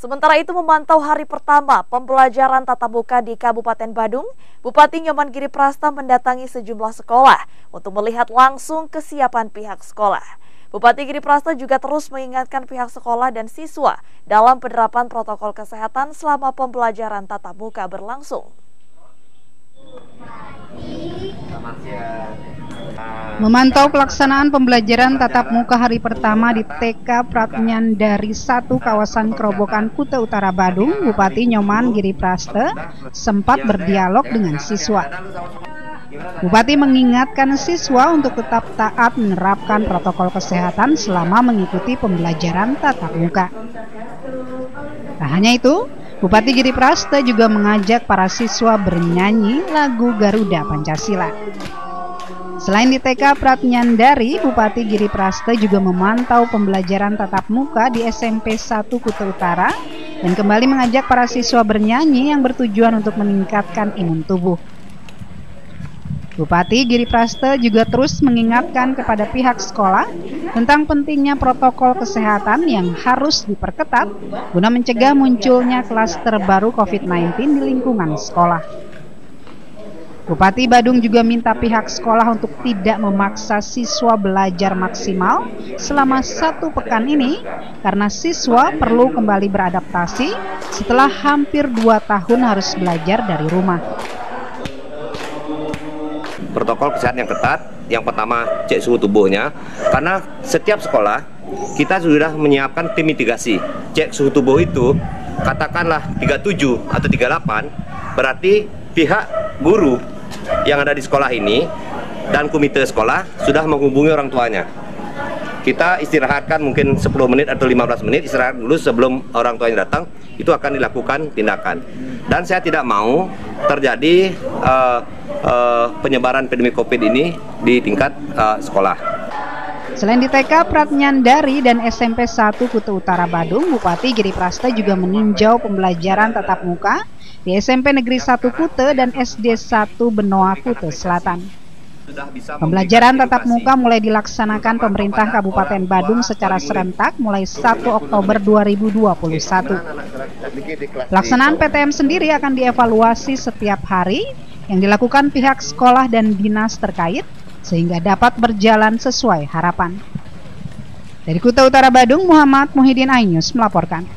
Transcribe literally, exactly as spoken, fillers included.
Sementara itu memantau hari pertama pembelajaran tatap muka di Kabupaten Badung, Bupati Nyoman Giri Prasta mendatangi sejumlah sekolah untuk melihat langsung kesiapan pihak sekolah. Bupati Giri Prasta juga terus mengingatkan pihak sekolah dan siswa dalam penerapan protokol kesehatan selama pembelajaran tatap muka berlangsung. Memantau pelaksanaan pembelajaran tatap muka hari pertama di T K Pratnyandari satu kawasan Kerobokan Kuta Utara Badung, Bupati Nyoman Giri Prasta sempat berdialog dengan siswa. Bupati mengingatkan siswa untuk tetap taat menerapkan protokol kesehatan selama mengikuti pembelajaran tatap muka. Tak hanya itu, Bupati Giri Prasta juga mengajak para siswa bernyanyi lagu Garuda Pancasila. Selain di T K Pratnyandari, Bupati Giri Prasta juga memantau pembelajaran tatap muka di S M P satu Kuta Utara dan kembali mengajak para siswa bernyanyi yang bertujuan untuk meningkatkan imun tubuh. Bupati Giri Prasta juga terus mengingatkan kepada pihak sekolah tentang pentingnya protokol kesehatan yang harus diperketat guna mencegah munculnya klaster baru COVID sembilan belas di lingkungan sekolah. Bupati Badung juga minta pihak sekolah untuk tidak memaksa siswa belajar maksimal selama satu pekan ini karena siswa perlu kembali beradaptasi setelah hampir dua tahun harus belajar dari rumah. Protokol kesehatan yang ketat, yang pertama cek suhu tubuhnya, karena setiap sekolah kita sudah menyiapkan tim mitigasi. Cek suhu tubuh itu katakanlah tiga puluh tujuh atau tiga puluh delapan, berarti pihak guru yang ada di sekolah ini dan komite sekolah sudah menghubungi orang tuanya. Kita istirahatkan mungkin sepuluh menit atau lima belas menit, istirahat dulu sebelum orang tuanya datang, itu akan dilakukan tindakan. Dan saya tidak mau terjadi uh, uh, penyebaran pandemi COVID ini di tingkat uh, sekolah. Selain di T K Pratnyandari dan S M P satu Kuta Utara Badung, Bupati Giri Prasta juga meninjau pembelajaran tatap muka di S M P Negeri satu Kuta dan S D satu Benoa Kuta Selatan. Pembelajaran tatap muka mulai dilaksanakan pemerintah Kabupaten Badung secara serentak mulai satu Oktober dua ribu dua puluh satu. Pelaksanaan P T M sendiri akan dievaluasi setiap hari yang dilakukan pihak sekolah dan dinas terkait sehingga dapat berjalan sesuai harapan. Dari Kuta Utara Badung, Muhammad Muhyiddin iNews melaporkan.